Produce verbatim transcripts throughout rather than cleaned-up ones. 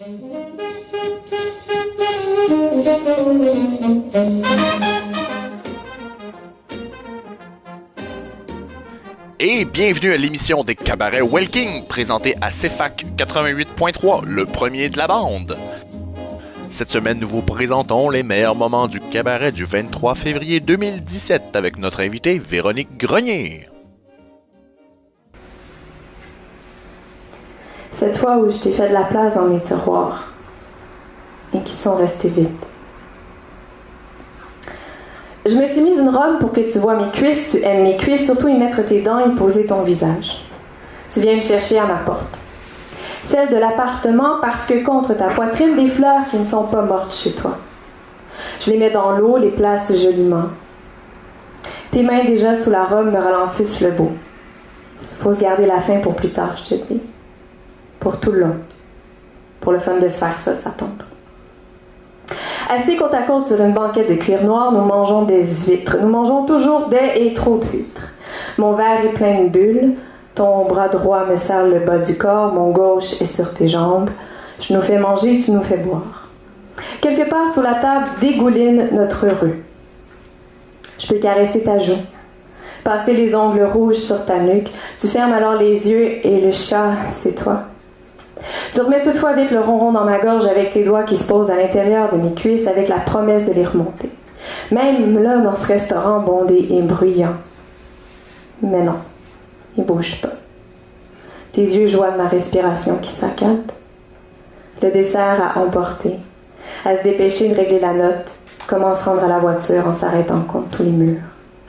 Et bienvenue à l'émission des Cabarets Welking, présentée à C F A C quatre-vingt-huit point trois, le premier de la bande. Cette semaine, nous vous présentons les meilleurs moments du cabaret du vingt-trois février deux mille dix-sept avec notre invitée Véronique Grenier. Cette fois où je t'ai fait de la place dans mes tiroirs et qui sont restés vides. Je me suis mise une robe pour que tu vois mes cuisses, tu aimes mes cuisses, surtout y mettre tes dents et poser ton visage. Tu viens me chercher à ma porte. Celle de l'appartement parce que contre ta poitrine des fleurs qui ne sont pas mortes chez toi. Je les mets dans l'eau, les place joliment. Tes mains déjà sous la robe me ralentissent le beau. Faut se garder la fin pour plus tard, je te dis. Pour tout le long. Pour le fun de se faire ça, ça tente. Assis côte à côte sur une banquette de cuir noir, nous mangeons des huîtres. Nous mangeons toujours des et trop d'huîtres. Mon verre est plein de bulles. Ton bras droit me serre le bas du corps, mon gauche est sur tes jambes. Je nous fais manger, tu nous fais boire. Quelque part sous la table dégouline notre heureux. Je peux caresser ta joue, passer les ongles rouges sur ta nuque. Tu fermes alors les yeux et le chat, c'est toi. Tu remets toutefois vite le ronron dans ma gorge avec tes doigts qui se posent à l'intérieur de mes cuisses avec la promesse de les remonter. Même là, dans ce restaurant bondé et bruyant. Mais non. Il bouge pas. Tes yeux joignent ma respiration qui saccade. Le dessert à emporter. À se dépêcher de régler la note. Comment se rendre à la voiture en s'arrêtant contre tous les murs.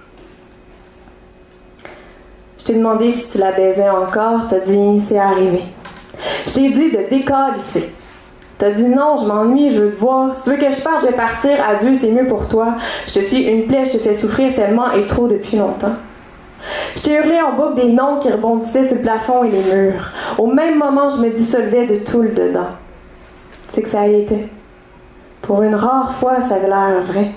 Je t'ai demandé si tu la baisais encore. T'as dit c'est arrivé. Je t'ai dit de décalisser. T'as dit non, je m'ennuie, je veux te voir. Si tu veux que je parte, je vais partir. Adieu, c'est mieux pour toi. Je te suis une plaie, je te fais souffrir tellement et trop depuis longtemps. Je t'ai hurlé en boucle des noms qui rebondissaient sur le plafond et les murs. Au même moment, je me dissolvais de tout le dedans. C'est que ça y était. Pour une rare fois, ça avait l'air vrai.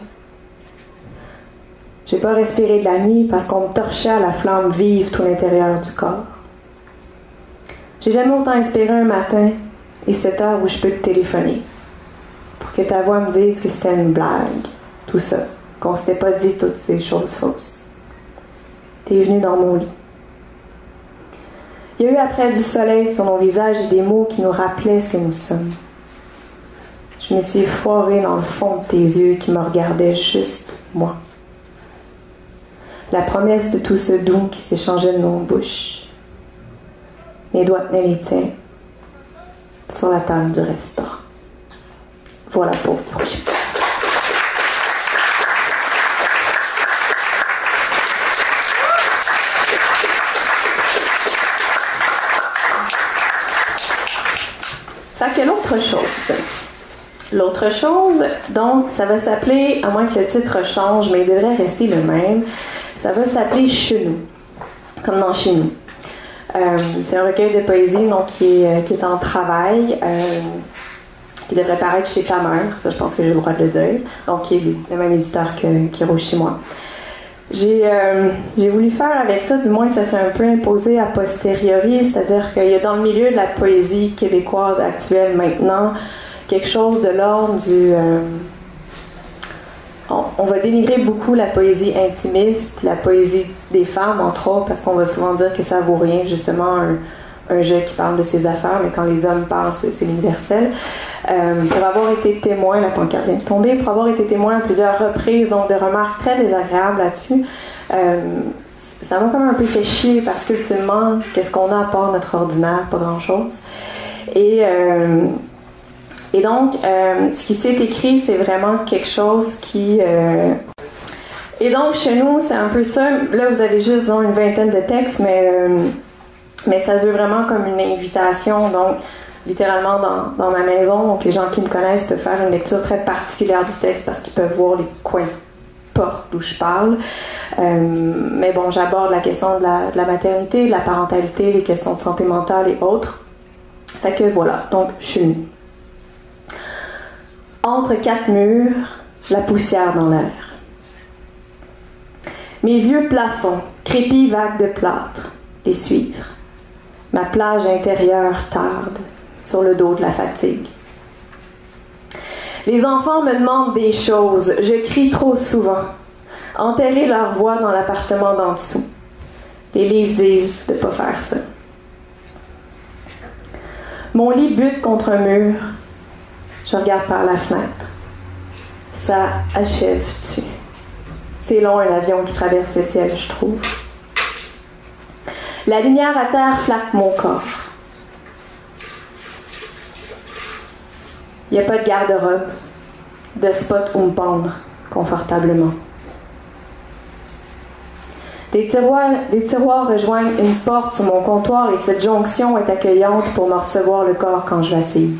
J'ai pas respiré de la nuit parce qu'on me torchait à la flamme vive tout l'intérieur du corps. J'ai jamais autant espéré un matin et cette heure où je peux te téléphoner pour que ta voix me dise que c'était une blague, tout ça, qu'on s'était pas dit toutes ces choses fausses. T'es venu dans mon lit. Il y a eu après du soleil sur mon visage et des mots qui nous rappelaient ce que nous sommes. Je me suis foirée dans le fond de tes yeux qui me regardaient juste moi. La promesse de tout ce doux qui s'échangeait de nos bouches. Mes doigts tenaient les tiens sur la table du restaurant. Voilà pour vous. Fait que l'autre chose, l'autre chose, donc, ça va s'appeler, à moins que le titre change, mais il devrait rester le même, ça va s'appeler Chez nous, comme dans Chez nous. Euh, c'est un recueil de poésie donc, qui, est, qui est en travail, euh, qui devrait paraître chez ta mère, ça je pense que j'ai le droit de le dire, donc qui est le même éditeur que, qui roule chez moi. J'ai, euh, j'ai voulu faire avec ça, du moins ça s'est un peu imposé a posteriori, c'est-à-dire qu'il y a dans le milieu de la poésie québécoise actuelle maintenant quelque chose de l'ordre du... Euh, on, on va dénigrer beaucoup la poésie intimiste, la poésie des femmes entre autres, parce qu'on va souvent dire que ça vaut rien, justement un, un jeu qui parle de ses affaires, mais quand les hommes parlent, c'est, c'est l'universel. Euh, pour avoir été témoin, la pancarte vient de tomber, pour avoir été témoin à plusieurs reprises, donc de remarques très désagréables là-dessus, euh, ça m'a comme un peu fait chier parce qu'ultimement, qu'est-ce qu'on a à part notre ordinaire? Pas grand-chose. Et, euh, et donc, euh, ce qui s'est écrit, c'est vraiment quelque chose qui... Euh... Et donc, chez nous, c'est un peu ça. Là, vous avez juste donc, une vingtaine de textes, mais, euh, mais ça se veut vraiment comme une invitation, donc... littéralement dans, dans ma maison, donc les gens qui me connaissent peuvent faire une lecture très particulière du texte parce qu'ils peuvent voir les coins de porte d'où je parle. Euh, mais bon, j'aborde la question de la, de la maternité, de la parentalité, les questions de santé mentale et autres. Fait que voilà, donc je suis nue. Entre quatre murs, la poussière dans l'air. Mes yeux plafond, crépis vagues de plâtre, les suivre. Ma plage intérieure tarde sur le dos de la fatigue. Les enfants me demandent des choses. Je crie trop souvent. Enterrer leur voix dans l'appartement d'en dessous. Les livres disent de ne pas faire ça. Mon lit bute contre un mur. Je regarde par la fenêtre. Ça achève-tu? C'est long un avion qui traverse le ciel, je trouve. La lumière à terre flatte mon corps. Il n'y a pas de garde-robe, de spot où me pendre confortablement. Des tiroirs, des tiroirs rejoignent une porte sur mon comptoir et cette jonction est accueillante pour me recevoir le corps quand je vacille.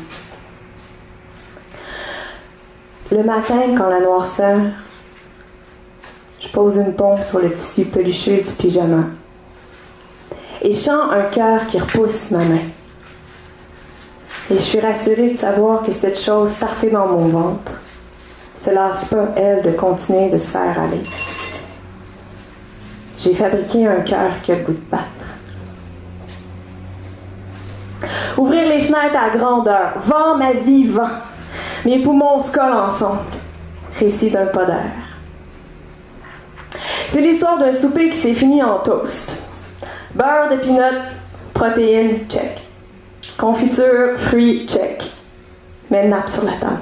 Le matin, quand la noirceur, je pose une pompe sur le tissu pelucheux du pyjama et chante un cœur qui repousse ma main. Et je suis rassurée de savoir que cette chose startée dans mon ventre se lasse pas, elle, de continuer de se faire aller. J'ai fabriqué un cœur qui a le goût de battre. Ouvrir les fenêtres à grandeur. Vent, ma vie, vent. Mes poumons se collent ensemble. Récit d'un pas d'air. C'est l'histoire d'un souper qui s'est fini en toast. Beurre de peanut, protéines, check. Confiture, fruits, check. Mais une nappe sur la table.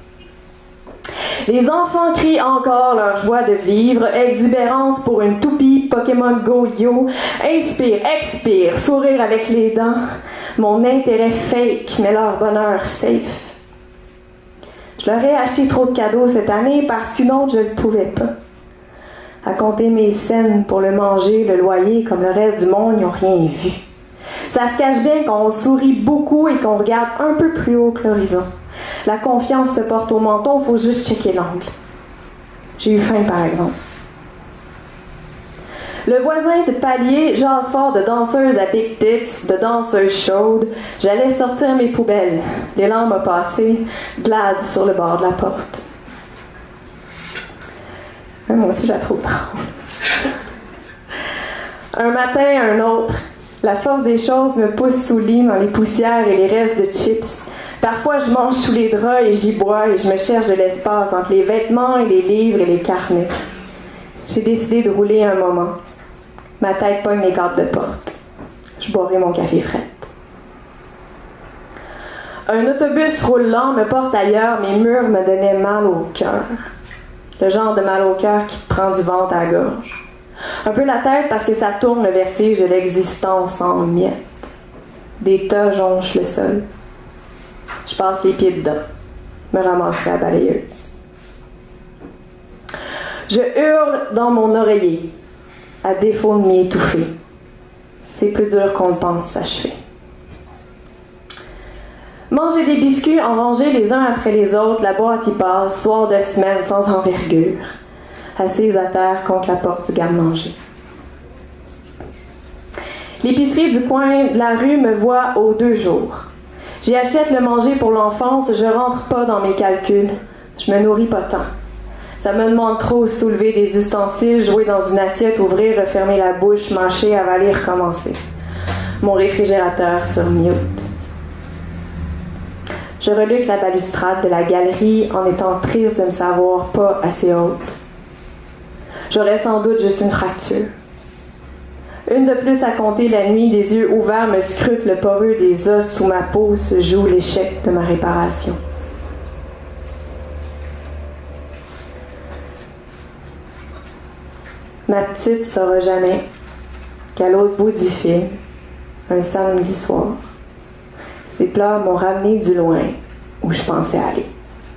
Les enfants crient encore leur joie de vivre, exubérance pour une toupie, Pokémon Go Yo, inspire, expire, sourire avec les dents, mon intérêt fake, mais leur bonheur safe. Je leur ai acheté trop de cadeaux cette année parce qu'une autre, je ne pouvais pas. À compter mes scènes pour le manger, le loyer, comme le reste du monde, ils n'ont rien vu. Ça se cache bien qu'on sourit beaucoup et qu'on regarde un peu plus haut que l'horizon. La confiance se porte au menton, il faut juste checker l'angle. J'ai eu faim, par exemple. Le voisin de palier jase fort de danseuses à big tits, de danseuses chaudes. J'allais sortir mes poubelles. L'élan m'a passé, glade sur le bord de la porte. Ouais, moi aussi, je la trouve drôle. Un matin, un autre. La force des choses me pousse sous le lit dans les poussières et les restes de chips. Parfois, je mange sous les draps et j'y bois et je me cherche de l'espace entre les vêtements et les livres et les carnets. J'ai décidé de rouler un moment. Ma tête pogne les cadres de porte. Je boirai mon café frais. Un autobus roulant me porte ailleurs, mes murs me donnaient mal au cœur. Le genre de mal au cœur qui te prend du ventre à la gorge. Un peu la tête parce que ça tourne le vertige de l'existence en miettes. Des tas jonchent le sol. Je passe les pieds dedans, me ramasserai à la balayeuse. Je hurle dans mon oreiller, à défaut de m'y étouffer. C'est plus dur qu'on le pense s'achever. Manger des biscuits en rangée les uns après les autres, la boîte y passe, soir de semaine sans envergure, assise à terre contre la porte du garde-manger. L'épicerie du coin de la rue me voit aux deux jours. J'y achète le manger pour l'enfance, je rentre pas dans mes calculs. Je me nourris pas tant. Ça me demande trop soulever des ustensiles, jouer dans une assiette, ouvrir, refermer la bouche, mâcher, avaler, recommencer. Mon réfrigérateur sur mute. Je reluque la balustrade de la galerie en étant triste de me savoir pas assez haute. J'aurais sans doute juste une fracture. Une de plus à compter la nuit, des yeux ouverts me scrutent le poreux des os sous ma peau, se joue l'échec de ma réparation. Ma petite saura jamais qu'à l'autre bout du fil, un samedi soir, ses pleurs m'ont ramené du loin où je pensais aller.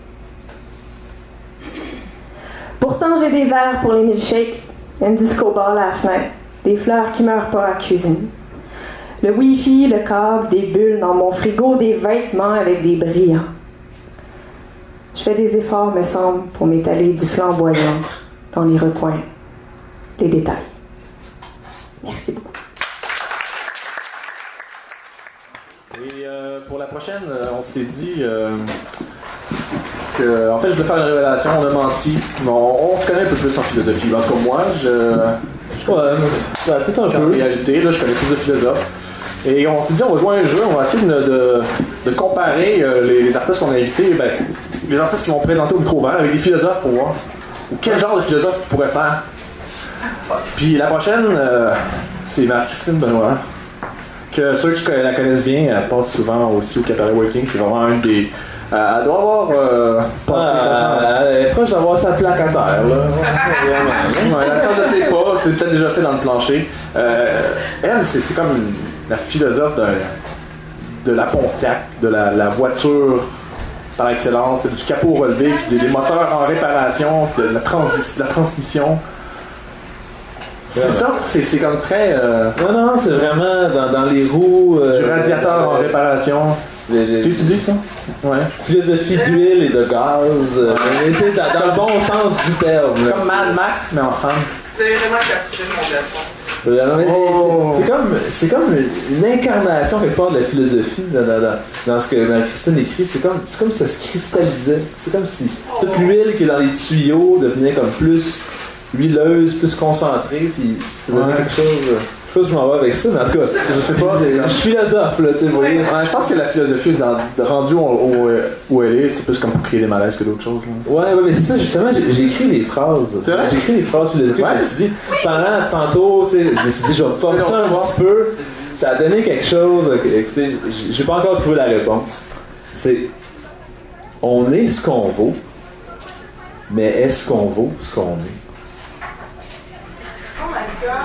Pourtant, j'ai des verres pour les milkshakes, un disco ball à la fenêtre, des fleurs qui meurent pas à la cuisine. Le Wi-Fi, le câble, des bulles dans mon frigo, des vêtements avec des brillants. Je fais des efforts, me semble, pour m'étaler du flamboyant dans les recoins, les détails. Merci beaucoup. Et euh, pour la prochaine, on s'est dit euh, que, en fait, je vais faire une révélation. On a menti. Bon, on se connaît un peu plus en philosophie. En tout cas, moi, je. je ouais, peut-être un peu. En réalité, là, je connais plus de philosophes. Et on s'est dit, on va jouer à un jeu. On va essayer de, de, de comparer euh, les, les artistes qu'on a invités. Ben, les artistes qui vont présenter au micro ouvert avec des philosophes pour voir ou quel genre de philosophe tu pourrais faire. Puis la prochaine, euh, c'est Marie-Christine Benoît, que ceux qui la connaissent bien, elle passe souvent aussi au Cabaret Walking. C'est vraiment une des... Euh, elle doit avoir euh, passé... Ah, elle est proche d'avoir sa plaque à terre, là. Ouais, elle attend de ses pas, c'est peut-être déjà fait dans le plancher. Euh, elle, c'est, c'est comme une, la philosophe de, de la Pontiac, de la, la voiture par excellence, du capot relevé, puis des moteurs en réparation, de la, transi- de la transmission. C'est vraiment ça, c'est, c'est comme très... Euh, non, non, c'est vraiment dans, dans les roues... Euh, du radiateur euh, en réparation. Les, les, tu dis ça? Ouais. Philosophie d'huile et de gaz. Euh, mais c'est dans, dans le bon sens du terme. C'est comme Mad Max, mais en femme. Vous avez vraiment capturé mon garçon. Oh. C'est, c'est, comme, c'est comme une incarnation quelque part de la philosophie dans, dans, dans, dans ce que Marie-Christine écrit. C'est comme, c'est comme si ça se cristallisait. C'est comme si toute l'huile qui est dans les tuyaux devenait comme plus huileuse, plus concentrée. Puis c'est ouais. quelque chose. Je sais pas si je m'en vais avec ça, mais en tout cas, je sais pas. Je suis philosophe, là, tu sais. Oui. Ouais, je pense que la philosophie, dans, rendue où, où, où elle est, c'est plus comme pour créer des malaises que d'autres choses. Là. Ouais, ouais, mais c'est ça, justement, j'ai, j'ai écrit des phrases. C'est vrai? J'ai écrit des phrases philosophiques. Ouais. Je me suis dit, pendant, tantôt, tu sais, je me suis dit, je vais me forcer un petit peu. Ça a donné quelque chose. Écoutez, j'ai pas encore trouvé la réponse. C'est, on est ce qu'on vaut, mais est-ce qu'on vaut ce qu'on est? Oh my god!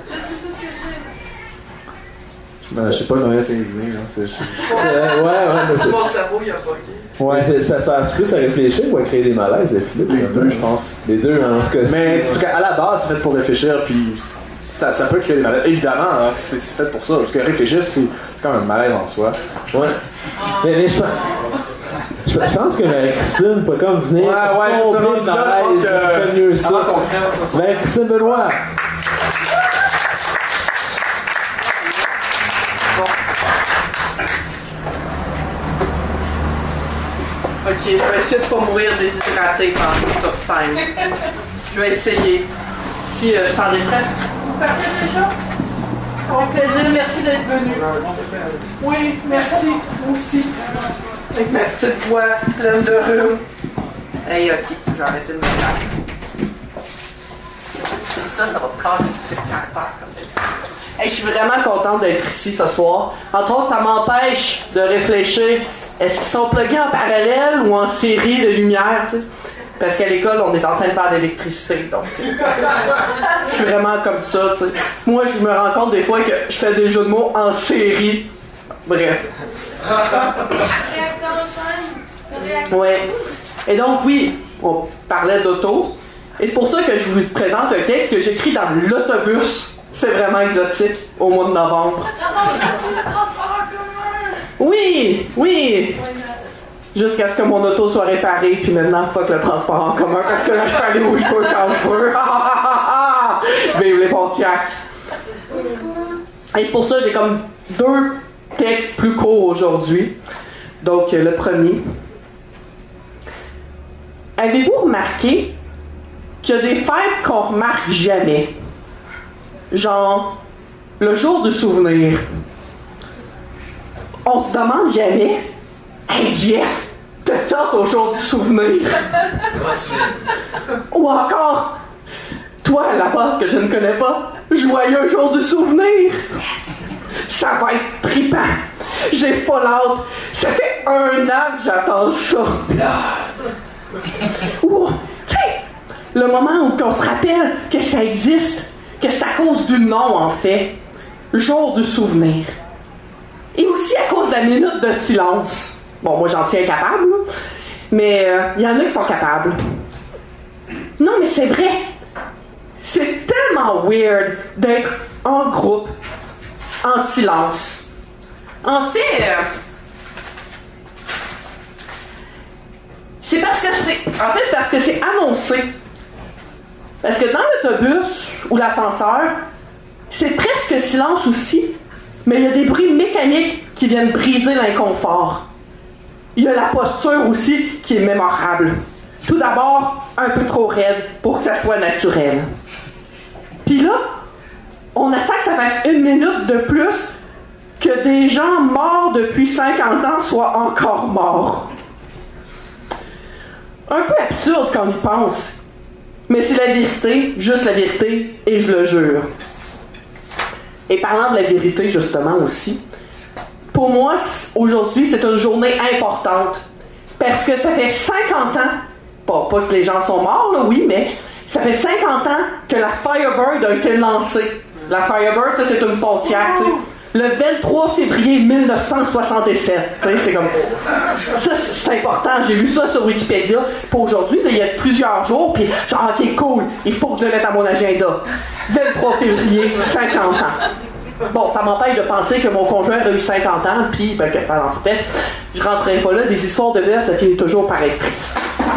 Ben, je sais pas, Noël Saint-Denis, là. C'est, c'est... Euh, ouais, ouais. C'est mon cerveau, il a bugué. Ouais, c'est, ça sert plus à réfléchir ou à créer des malaises, les flûtes? Les deux, je pense. Les deux, en ce cas-ci. Mais, en tout cas, à la base, c'est fait pour réfléchir, puis ça, ça peut créer des malaises. Évidemment, hein, c'est, c'est fait pour ça. Parce que réfléchir, c'est, c'est quand même un malaise en soi. Ouais. Mais, mais je, je, je pense que Marie-Christine peut comme venir. Ouais, ouais, c'est ça. Je pense que. C'est mieux ça. Marie-Christine Benoît. Ok, je vais essayer de pas mourir déshydraté quand je suis sur scène. Je vais essayer. Si euh, je t'en détresse. Parfait déjà? Au plaisir, merci d'être venu. Oui, merci, vous aussi. Avec ma petite voix pleine de rhume. Hey, ok, j'ai arrêté de me faire. Ça, ça va me casser le petit caractère comme ça. Hey, je suis vraiment contente d'être ici ce soir. Entre autres, ça m'empêche de réfléchir. Est-ce qu'ils sont plugués en parallèle ou en série de lumière, tu sais? Parce qu'à l'école, on est en train de faire de l'électricité, donc... Je suis vraiment comme ça, tu sais. Moi, je me rends compte des fois que je fais des jeux de mots en série. Bref. Ouais. Et donc, oui, on parlait d'auto. Et c'est pour ça que je vous présente un texte que j'écris dans l'autobus. C'est vraiment exotique, au mois de novembre. Oui, oui. Jusqu'à ce que mon auto soit réparée, puis maintenant, fuck le transport en commun, parce que là, je peux aller où je veux quand je veux. Vive les Pontiac. Et c'est pour ça que j'ai comme deux textes plus courts aujourd'hui. Donc, le premier. Avez-vous remarqué qu'il y a des fêtes qu'on remarque jamais? Genre, le jour du souvenir. On se demande jamais, hey Jeff, t'as sorti au jour du souvenir? Ou encore, toi là-bas que je ne connais pas, joyeux jour du souvenir. Ça va être trippant. J'ai pas l'âge. Ça fait un an que j'attends ça. Ou, tu sais, le moment où on se rappelle que ça existe, que c'est à cause du nom en fait, jour du souvenir. Et aussi à cause de la minute de silence. Bon, moi j'en suis incapable, là. Mais il euh, y en a qui sont capables. Non, mais c'est vrai. C'est tellement weird d'être en groupe, en silence. En fait, euh, c'est parce que c'est. En fait, c'est parce que c'est annoncé. Parce que dans l'autobus ou l'ascenseur, c'est presque silence aussi. Mais il y a des bruits mécaniques qui viennent briser l'inconfort. Il y a la posture aussi qui est mémorable. Tout d'abord, un peu trop raide pour que ça soit naturel. Puis là, on attend que ça fasse une minute de plus que des gens morts depuis cinquante ans soient encore morts. Un peu absurde quand on y pense. Mais c'est la vérité, juste la vérité, et je le jure. Et parlant de la vérité, justement, aussi, pour moi, aujourd'hui, c'est une journée importante. Parce que ça fait cinquante ans, pas, pas que les gens sont morts, là, oui, mais ça fait cinquante ans que la Firebird a été lancée. La Firebird, ça, c'est une Pontiac, tu sais. Le vingt-trois février mille neuf cent soixante-sept. Tu sais, c'est comme... Ça, c'est important. J'ai lu ça sur Wikipédia. Pour aujourd'hui, là, il y a plusieurs jours, puis genre, OK, cool, il faut que je le mette à mon agenda. vingt-trois février, cinquante ans. Bon, ça m'empêche de penser que mon conjoint a eu cinquante ans, puis, ben, que, en fait, je rentrerai pas là. Des histoires de verre, ça finit toujours par être triste.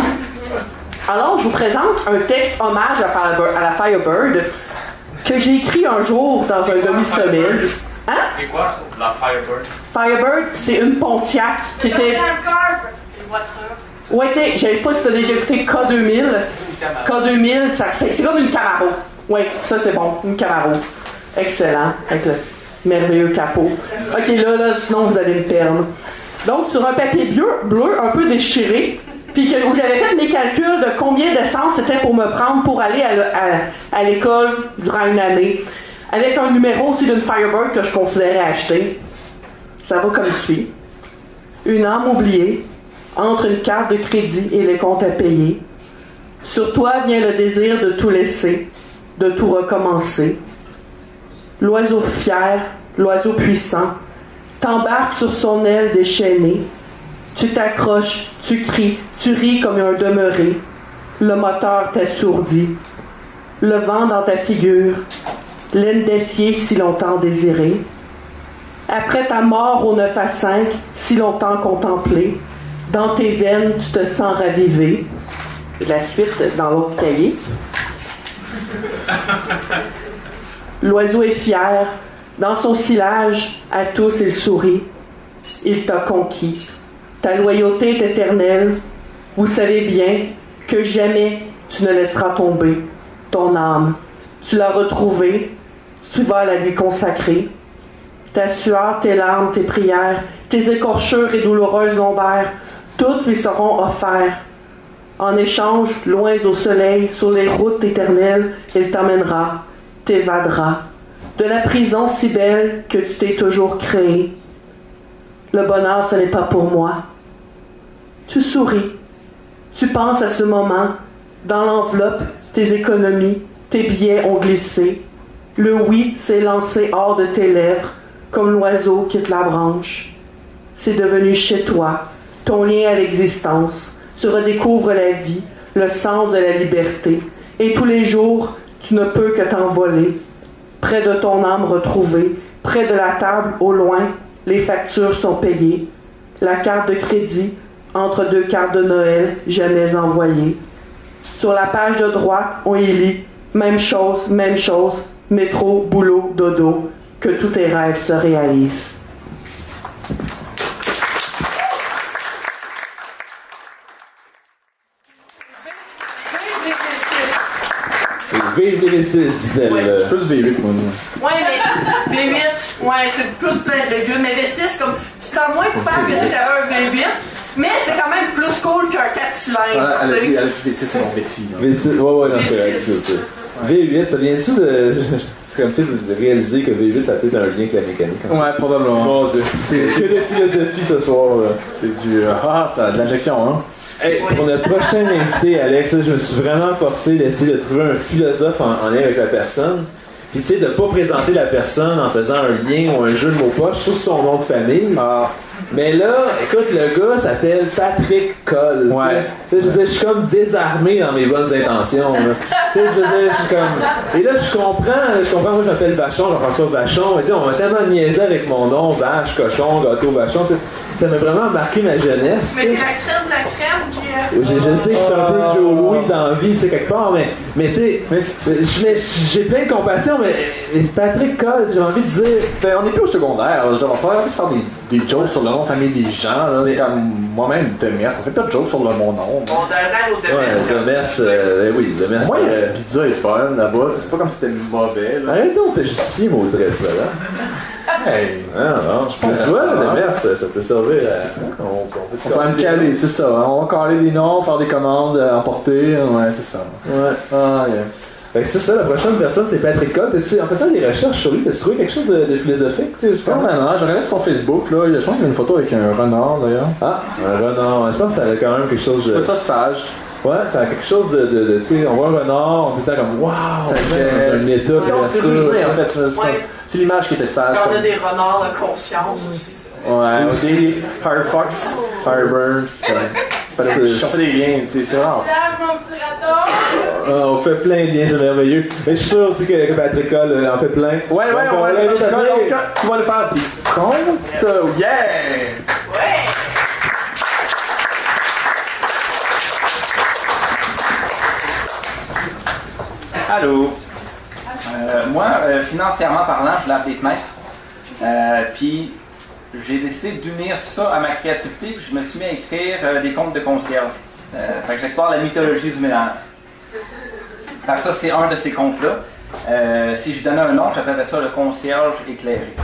Alors, je vous présente un texte hommage à, Firebird, à la Firebird que j'ai écrit un jour dans un demi-sommeil. Hein? C'est quoi la Firebird? Firebird, c'est une Pontiac qui était... Une voiture. Ouais, tu sais, j'avais pas si t'as déjà écouté K deux mille. K deux mille, ça, c'est, c'est comme une Camaro. Ouais, ça c'est bon, une Camaro. Excellent, avec le merveilleux capot. Ok, là, là, sinon vous allez me perdre. Donc, sur un papier bleu, bleu un peu déchiré, puis que, où j'avais fait mes calculs de combien d'essence c'était pour me prendre pour aller à, à, à l'école durant une année, avec un numéro aussi d'une Firebird que je considérais acheter. Ça va comme suit. Une âme oubliée, entre une carte de crédit et les comptes à payer. Sur toi vient le désir de tout laisser, de tout recommencer. L'oiseau fier, l'oiseau puissant, t'embarques sur son aile déchaînée. Tu t'accroches, tu cries, tu ris comme un demeuré. Le moteur t'assourdit. Le vent dans ta figure, laine d'acier si longtemps désirée. Après ta mort au neuf à cinq, si longtemps contemplée, dans tes veines, tu te sens ravivé. La suite dans l'autre cahier. L'oiseau est fier. Dans son silage, à tous il sourit. Il t'a conquis. Ta loyauté est éternelle. Vous savez bien que jamais tu ne laisseras tomber ton âme. Tu l'as retrouvée. Tu vas la lui consacrer. Ta sueur, tes larmes, tes prières, tes écorchures et douloureuses lombaires, toutes lui seront offertes. En échange, loin au soleil, sur les routes éternelles, il t'emmènera, t'évadera de la prison si belle que tu t'es toujours créée. Le bonheur, ce n'est pas pour moi. Tu souris. Tu penses à ce moment. Dans l'enveloppe, tes économies, tes billets ont glissé. Le oui s'est lancé hors de tes lèvres, comme l'oiseau quitte la branche. C'est devenu chez toi, ton lien à l'existence. Tu redécouvres la vie, le sens de la liberté. Et tous les jours, tu ne peux que t'envoler. Près de ton âme retrouvée, près de la table, au loin, les factures sont payées. La carte de crédit, entre deux cartes de Noël, jamais envoyées. Sur la page de droite, on y lit « Même chose, même chose, métro, boulot, dodo, que tous tes rêves se réalisent. » Vive les V six, dit-elle. Ouais. C'est plus V huit, moi. Ouais, mais V huit, ouais, c'est plus plein de légumes. Mais V six, comme, tu te sens moins coupable que si t'avais un V huit, mais c'est quand même plus cool qu'un quatre cylindres. Elle a t'sais. dit, elle a dit V six, c'est mon vessie. V six, ouais, ouais, non, c'est vrai. V six. c'est ça. V huit, ça vient-tu de. C'est comme fait de réaliser que V huit, ça peut être un lien avec la mécanique. En fait. Ouais, probablement. Mon Dieu. C'est que de philosophie ce soir, là. C'est du. Ah, ça a de l'injection, hein. Hey, pour notre prochain invité, Alex, là, je me suis vraiment forcé d'essayer de trouver un philosophe en, en lien avec la personne. Puis tu sais, de pas présenter la personne en faisant un lien ou un jeu de mots poche sur son nom de famille. Ah. Mais là, écoute, le gars s'appelle Patrick Coll. Ouais. Tu sais, je veux dire, je suis comme désarmé dans mes bonnes intentions. Tu sais, je veux dire, je suis comme. Et là, je comprends, je comprends, moi je m'appelle Vachon, Jean-François Vachon. Mais tu sais, on m'a tellement niaisé avec mon nom, vache, cochon, gâteau, Vachon. Tu sais, ça m'a vraiment marqué ma jeunesse. Mais t'es la crème de la crème, J F. Je, je sais que je suis un peu Joe Louis dans la vie, tu sais, quelque part, mais, mais tu sais, mais, mais j'ai plein de compassion, mais, mais Patrick Coll, j'ai envie de dire. Ben, on n'est plus au secondaire, là. Je vais faire, faire des, des jokes sur le nom de famille des gens, là. C'est comme moi-même, Demers, ça fait pas de jokes sur le mon nom. On devrait au Ouais, Demers, euh, oui, Demers. Moi, euh, la pizza est bonne là-bas, c'est pas comme si c'était mauvais, là. Arrête donc de justifier, maudresse, là. Hey! Non, non, je pense que tu vois, la déverse, ça, ça peut servir à. On, on peut, On peut même caler, c'est ça. On va caler des noms, faire des commandes, euh, emporter. Ouais, c'est ça. Ouais. Ah, yeah. Fait que c'est ça, la prochaine personne, c'est Patrick Cotte. En faisant des recherches sur lui, t'as trouvé quelque chose de, de philosophique? Tu sais, je Pas pense. vraiment. Je regardais sur son Facebook, là. Je pense qu'il y a une photo avec un renard, d'ailleurs. Ah, un renard. Je pense que ça a quand même quelque chose Je de. trouve ça sage. Ouais, ça a quelque chose de. de, de tu sais, on voit un renard, on dit comme waouh, Ça on est dans un état de C'est nature. rusé, en fait. C'est Ouais. c'est l'image qui était sage. On a comme- des renards de conscience aussi. Ouais, aussi. Firefox, Firebird. Ouais. Je fais des liens, c'est c'est rare. Lave mon petit raton! Ah, on fait plein de liens, c'est merveilleux. Mais je suis sûr aussi que, que Patrick Cotte euh, en fait plein. Ouais, ouais, Donc, on va aller l'invite à faire venir. tu vas le faire. Puis, compte, yeah! Ouais! Allô. Euh, moi, euh, financièrement parlant, je lave des fenêtres. Euh, puis, j'ai décidé d'unir ça à ma créativité. Puis, je me suis mis à écrire euh, des contes de concierge. Euh, fait que j'explore la mythologie du ménage. Fait que ça, c'est un de ces contes-là. Euh, si je donnais un nom, j'appellerais ça le concierge éclairé.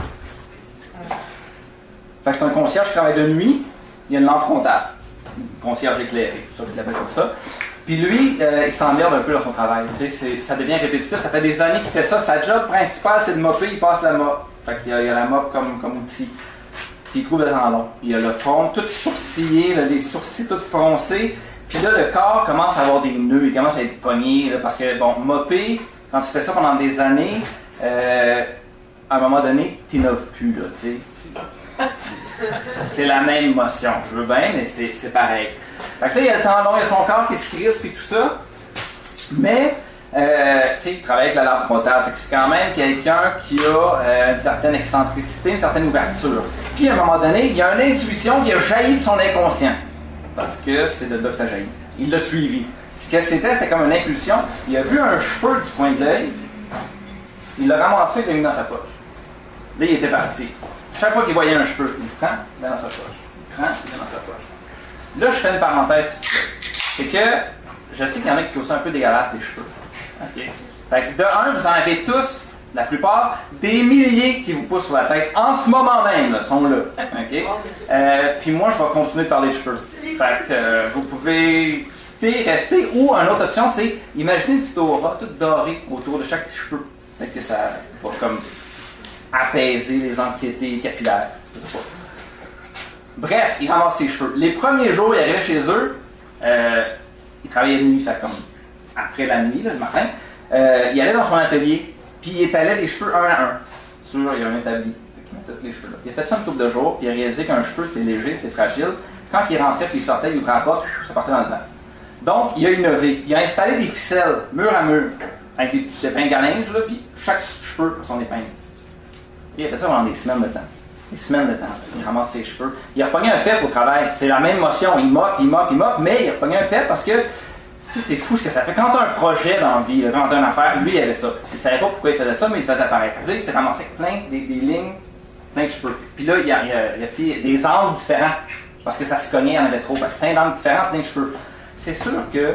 Fait que c'est un concierge qui travaille de nuit. Il y a une lampe frontale. Concierge éclairé, ça, je l'appelle comme ça. Puis lui, euh, il s'emmerde un peu dans son travail. Tu sais, c'est, ça devient répétitif. Ça fait des années qu'il fait ça. Sa job principale, c'est de mopper. Il passe la mop. Fait qu'il y a, il y a la mop comme, comme outil. Puis il trouve le temps long. Il y a le front tout sourcillé, là, les sourcils tout froncés. Puis là, le corps commence à avoir des nœuds. Il commence à être pogné. Là, parce que, bon, mopper, quand tu fais ça pendant des années, euh, à un moment donné, tu n'innoves plus, là, tu sais. C'est la même motion. Je veux bien, mais c'est, c'est pareil. Fait que là, il y a le temps long, il y a son corps qui se crispe et tout ça. Mais, euh, tu sais, il travaille avec la lampe frontale. Fait que c'est quand même quelqu'un qui a euh, une certaine excentricité, une certaine ouverture. Puis, à un moment donné, il y a une intuition qui a jailli de son inconscient. Parce que c'est de là que ça jaillit. Il l'a suivi. Ce que c'était, c'était comme une impulsion. Il a vu un cheveu du coin de l'œil. Il l'a ramassé et l'a mis dans sa poche. Là, il était parti. Chaque fois qu'il voyait un cheveu, il le prend, il le met dans sa poche. Il le prend, il le met dans sa poche. Là, je fais une parenthèse. C'est que je sais qu'il y en a qui trouvent ça un peu dégueulasse, les cheveux. OK? Fait que de un, vous en avez tous, la plupart, des milliers qui vous poussent sur la tête en ce moment même, là, sont là. OK? Euh, puis moi, je vais continuer de parler de cheveux. Fait que euh, vous pouvez rester. Ou une autre option, c'est imaginer une petite aura toute dorée autour de chaque petit cheveu. Fait que ça va comme apaiser les anxiétés capillaires. Je sais pas. Bref, il ramasse ses cheveux. Les premiers jours, il arrivait chez eux, euh, il travaillait de nuit, fait comme après la nuit, là, le matin. Euh, il allait dans son atelier, puis il étalait les cheveux un à un sur il y a un établi. Il met tous les cheveux là. Il a fait ça une couple de jours, puis il a réalisé qu'un cheveu, c'est léger, c'est fragile. Quand il rentrait, puis il sortait, il ouvrait la porte, ça partait dans le vent. Donc, il a innové. Il a installé des ficelles, mur à mur, avec des petites épingles à linge, là, puis chaque cheveu a son épingle. Et il a fait ça pendant des semaines de temps. Des semaines de temps. Il ramasse ses cheveux. Il a repogné un pep au travail. C'est la même motion. Il moque, il moque, il moque, mais il a repogné un pep parce que, tu sais, c'est fou ce que ça fait. Quand tu as un projet dans la vie, quand tu as une affaire, lui, il avait ça. Il ne savait pas pourquoi il faisait ça, mais il le faisait apparaître. Là, il s'est ramassé avec plein, des, des lignes, plein de cheveux. Puis là, il a, il a, il a fait des angles différents. Parce que ça se cognait, il y en avait trop. Plein d'angles différents, plein de cheveux. C'est sûr que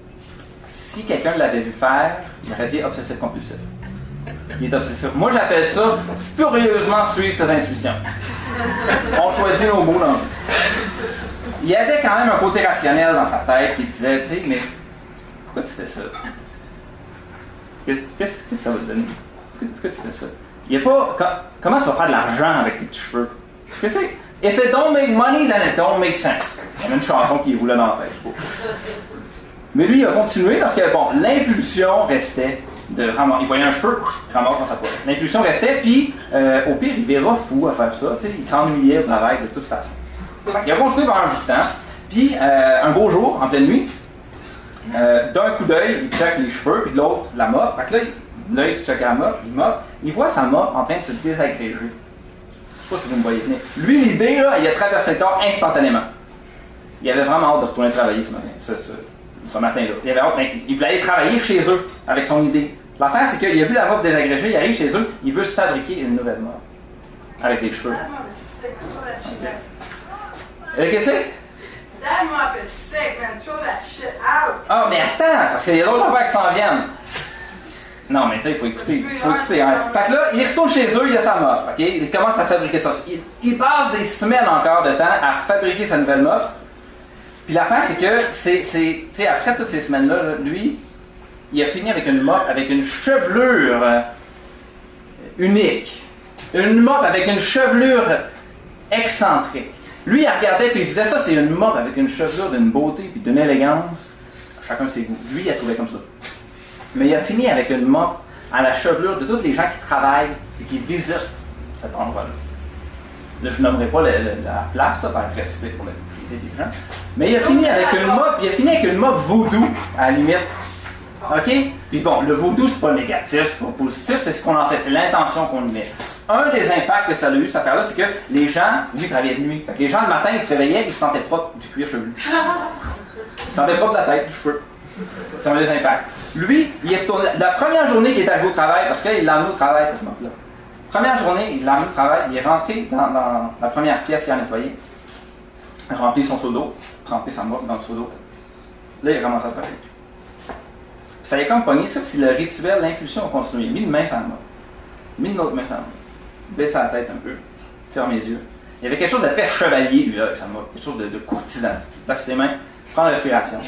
si quelqu'un l'avait vu faire, il aurait dit obsessif compulsif. Il est obsessif. Moi, j'appelle ça furieusement suivre ses intuitions. On choisit nos mots dans il y avait quand même un côté rationnel dans sa tête qui disait, tu sais, mais pourquoi tu fais ça? Qu'est-ce, qu'est-ce que ça va te donner? Pourquoi tu fais ça? Il n'y a pas... Com- comment tu vas faire de l'argent avec tes petits cheveux? Qu'est-ce que c'est? If it don't make money, then it don't make sense. Il y avait une chanson qui roulait dans la tête, je sais pas. Mais lui, il a continué parce que, bon, l'impulsion restait de ramasser. Il voyait un cheveu, il ramasse dans sa poche. L'impulsion restait, puis euh, au pire, il verra fou à faire ça. Tu sais, il s'ennuyait au travail de toute façon. Il a continué pendant un bout de temps. Puis, euh, un beau jour, en pleine nuit, euh, d'un coup d'œil, il check les cheveux, puis de l'autre, la mop. Fait que là, l'œil qui check la mop, il mop. Il voit sa mop en train de se désagréger. Je sais pas si vous me voyez venir. Lui, l'idée, là, il a traversé le corps instantanément. Il avait vraiment hâte de retourner travailler ce matin. Ce, ce, ce matin-là. Il avait hâte, il voulait aller travailler chez eux avec son idée. L'affaire, c'est qu'il a vu la mop désagrégée, il arrive chez eux, il veut se fabriquer une nouvelle mop. Avec des cheveux. Et qu'est-ce que c'est? That mop is sick, man. Throw that shit out. Ah, oh, mais attends, parce qu'il y a d'autres affaires qui s'en viennent. Non, mais tu sais, il faut écouter. Il faut écouter. Hein. Fait que là, il retourne chez eux, il a sa mop. OK? Il commence à fabriquer ça. Il, il passe des semaines encore de temps à fabriquer sa nouvelle mop. Puis l'affaire, c'est que, c'est, c'est, tu sais, après toutes ces semaines-là, là, lui, il a fini avec une mop avec une chevelure euh, unique. Une mop avec une chevelure excentrique. Lui, il regardait puis il disait ça, c'est une mop avec une chevelure d'une beauté puis d'une élégance. Chacun ses goûts. Lui, il a trouvé comme ça. Mais il a fini avec une mop à la chevelure de tous les gens qui travaillent et qui visitent cet endroit-là. Là, je nommerai pas la, la, la place, ça, par respect pour la propriété des gens. Mais il a fini avec une mop, il a fini avec une mop vaudou, à la limite. OK? Puis bon, le vaudou, c'est pas négatif, c'est pas positif, c'est ce qu'on en fait, c'est l'intention qu'on y met. Un des impacts que ça a eu, cette affaire-là, c'est que les gens, lui, il travaillait de nuit. Fait que les gens, le matin, ils se réveillaient, ils se sentaient propres du cuir chevelu. Ils se sentaient propres de la tête, du cheveu. Ça a eu des impacts. Lui, il est retourné, la première journée qu'il est arrivé au travail, parce qu'il l'a amené au travail, cette mop-là. Première journée, il l'a amené au travail, il est rentré dans, dans la première pièce qu'il a nettoyée. Il a rempli son seau d'eau, trempé sa mop dans le seau d'eau. Là, il a commencé à travailler. Ça a comme pogné ça, c'est le rituel, l'impulsion a continué. Il a mis une main sur la mop. Il a mis une autre main sur la mop. Baisse la tête un peu, ferme les yeux. Il y avait quelque chose de très chevalier, lui, là, avec sa mop. Quelque chose de, de courtisan. Il place ses mains, prend la respiration.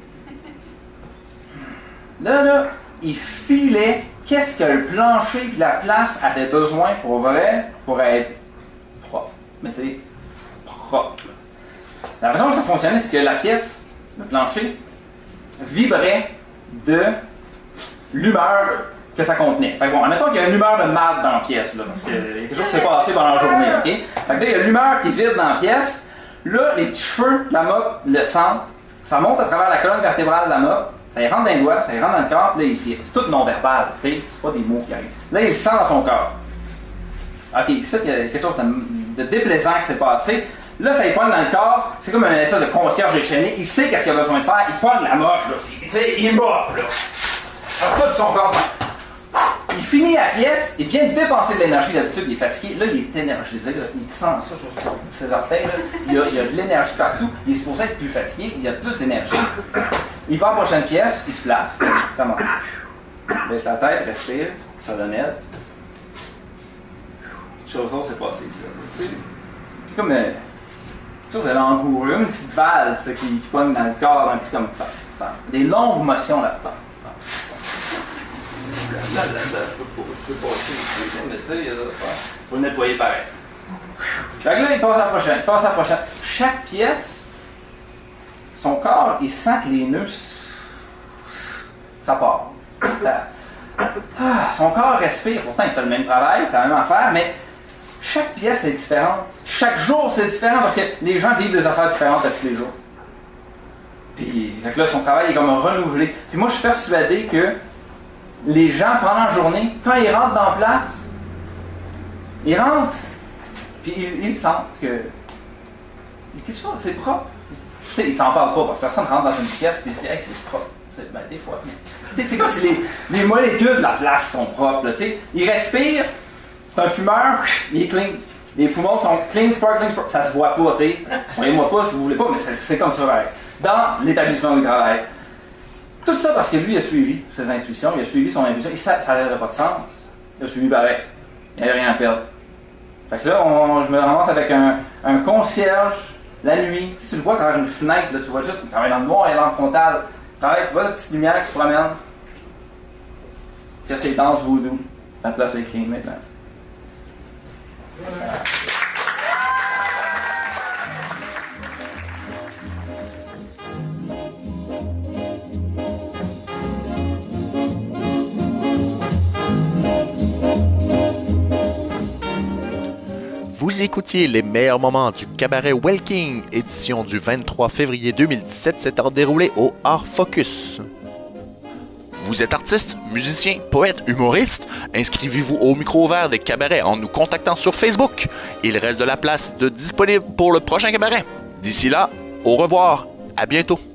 Là, là, il filait qu'est-ce que le plancher de la place avait besoin pour vrai, pour être propre. Mettez, propre. La façon dont ça fonctionnait, c'est que la pièce, le plancher, vibrait de l'humeur que ça contenait. Fait que bon, admettons qu'il y a une humeur de marde dans la pièce, là, parce qu'il y a quelque chose qui s'est passé pendant la journée, OK? Fait que là, il y a l'humeur qui vide dans la pièce. Là, les petits cheveux de la mop le sentent. Ça monte à travers la colonne vertébrale de la mop. Ça y rentre dans les doigts, ça y rentre dans le corps, puis là, il fit. C'est tout non-verbal, tu sais, c'est pas des mots qui arrivent. Là, il le sent dans son corps. OK, ici, il y a quelque chose de, de déplaisant qui s'est passé. Là, ça y pointe dans le corps, c'est comme un effet de concierge déchaîné. Il sait qu'est-ce qu'il a besoin de faire, il pointe la moche, là. Tu sais, il moppe, là. Alors, tout son corps. Il finit la pièce, il vient de dépenser de l'énergie d'habitude, il est fatigué. Là, il est énergisé, là. Il sent ça sur ses orteils, là. Il y a, il y a de l'énergie partout. Il est supposé être plus fatigué, il y a plus d'énergie. Il va à la prochaine pièce, il se place. Comment? Baisse la tête, respire, solennel. Quelque chose d'autre s'est passé, ça. C'est comme euh, quelque chose de langoureux, une petite valse qui, qui pogne dans le corps, un petit comme des longues motions là-dedans. Là, là, là, je peux passer, mais tu sais, il faut le nettoyer pareil. Fait que là, il passe à la prochaine, il passe à la prochaine. Chaque pièce, son corps, il sent que les nœuds, ça part. Ça, ah, son corps respire, pourtant il fait le même travail, il fait la même affaire, mais chaque pièce est différente. Chaque jour, c'est différent parce que les gens vivent des affaires différentes à tous les jours. Puis, fait que là, son travail est comme renouvelé. Puis moi, je suis persuadé que les gens, pendant la journée, quand ils rentrent dans la place, ils rentrent, puis ils, ils sentent que il y a quelque chose, c'est propre. Tu sais, ils s'en parlent pas parce que personne rentre dans une pièce et dit hey, c'est propre. C'est, ben, des fois, mais, tu sais, c'est comme si les, les molécules de la place sont propres. Là, tu sais. Ils respirent, c'est un fumeur, il est clean. Les poumons sont clean, sparkling, ça se voit pas, tu sais. Voyez-moi pas si vous voulez pas, mais c'est, c'est comme ça, ouais. Dans l'établissement où il travaille. Tout ça parce que lui, il a suivi ses intuitions, il a suivi son intuition, il sait, ça n'avait pas de sens. Il a suivi pareil. Il n'y avait rien à perdre. Fait que là, on, je me ramasse avec un, un concierge, la nuit. Tu, sais, tu le vois à travers une fenêtre, là, tu vois juste, il travaille dans le noir et dans le frontal. Travaille, tu vois la petite lumière qui se promène. Puis là, c'est danse voodoo. La place est clean maintenant. Voilà. Vous écoutiez les meilleurs moments du cabaret Welking, édition du vingt-trois février deux mille dix-sept, s'étant déroulé au Art Focus. Vous êtes artiste, musicien, poète, humoriste? Inscrivez-vous au micro ouvert des cabarets en nous contactant sur Facebook. Il reste de la place de disponible pour le prochain cabaret. D'ici là, au revoir, à bientôt.